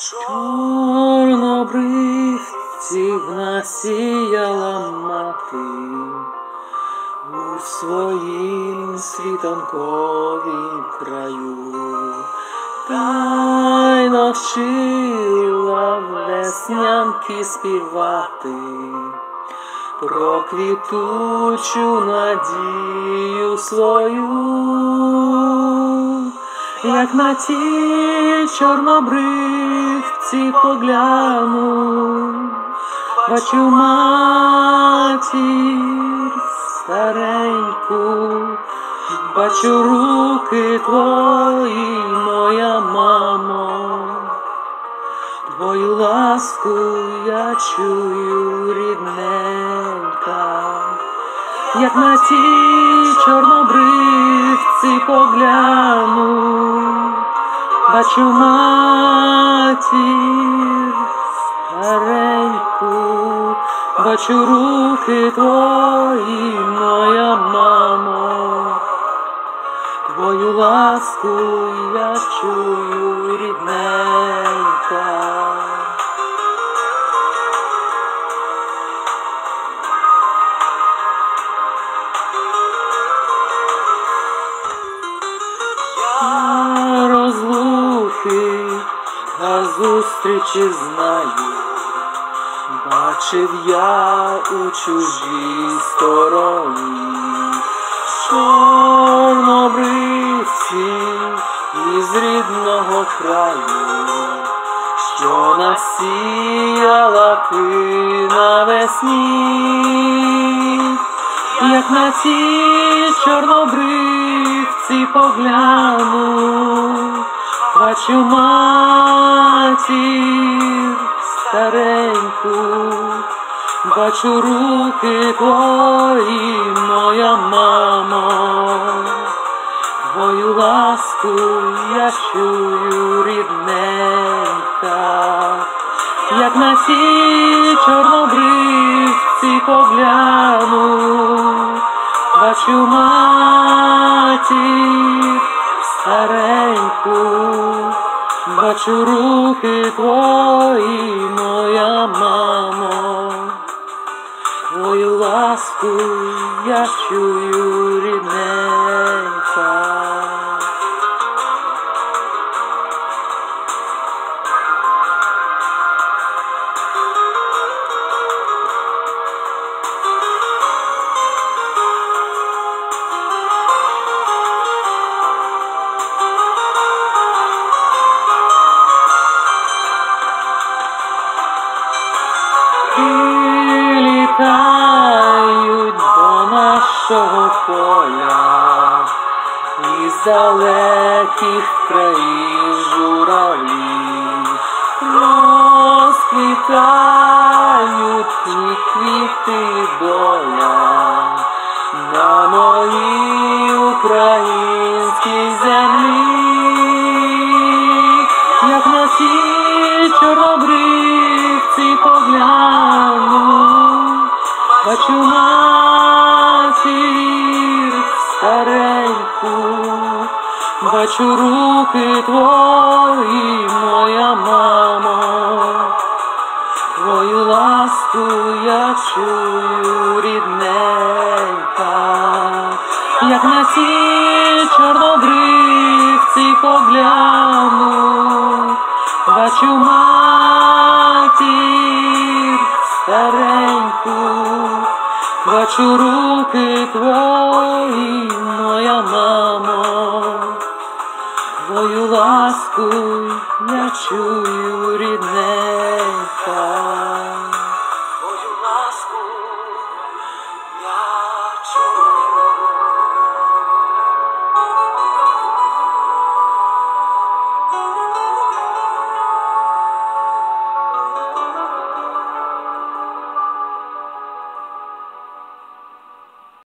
Чорнобривців насіяла мати у своїм світанковім краю, та й навчила веснянки співати про квітучу надію свою. Як на ті чорнобривці погляну, бачу матір стареньку, бачу руки твої, моя мамо, твою ласку я чую, рідненька. Як на ті чорнобривці погляну, бачу матір стареньку, бачу руки твої, моя мамо, твою ласку я чую, рідненька. Розлуки та зустрічі знаю, бачив я у чужій стороні. Чорнобривці із рідного краю, що насіяла ти навесні. Як на ті чорнобривці погляну, бачу матір стареньку, бачу руки твої, моя мамо, твою ласку я чую, рідненька. Як на ті чорнобривці погляну, бачу матір стареньку, бачу руки твої, моя мамо, твою ласку я чую, рідненька. Літають до нашого поля із далеких країв журавлі, розквітають ті квіти доля на моїй українській землі. Як на ті чорнобривці погляну, бачу матір стареньку, бачу руки твої, моя мамо, твою ласку я чую, рідненька. Як на ті чорнобривці погляну, бачу матір стареньку, бачу руки твої, моя мамо, твою ласку я чую, рідненька.